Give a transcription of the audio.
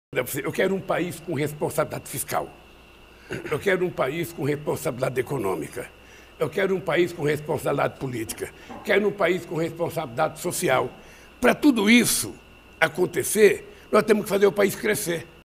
Eu quero um país com responsabilidade fiscal. Eu quero um país com responsabilidade econômica. Eu quero um país com responsabilidade política. Quero um país com responsabilidade social. Para tudo isso acontecer, nós temos que fazer o país crescer.